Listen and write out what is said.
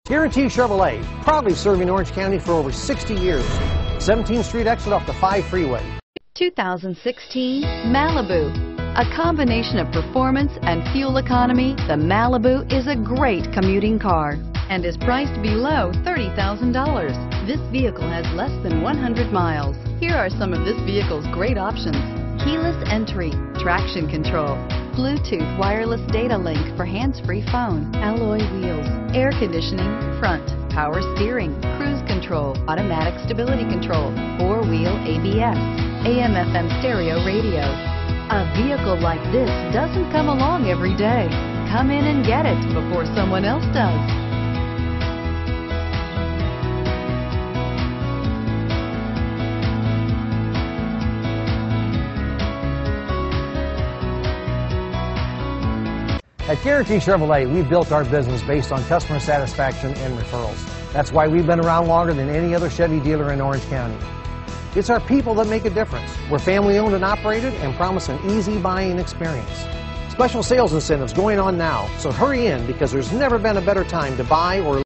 Guarantee Chevrolet, proudly serving Orange County for over 60 years. 17th Street exit off the 5 freeway. 2016 Malibu. A combination of performance and fuel economy, the Malibu is a great commuting car and is priced below $30,000. This vehicle has less than 100 miles. Here are some of this vehicle's great options: keyless entry, traction control, Bluetooth wireless data link for hands-free phone, alloy wheels, air conditioning, front, power steering, cruise control, automatic stability control, four-wheel ABS, AM/FM stereo radio. A vehicle like this doesn't come along every day. Come in and get it before someone else does. At Guarantee Chevrolet, we've built our business based on customer satisfaction and referrals. That's why we've been around longer than any other Chevy dealer in Orange County. It's our people that make a difference. We're family owned and operated and promise an easy buying experience. Special sales incentives going on now, so hurry in because there's never been a better time to buy or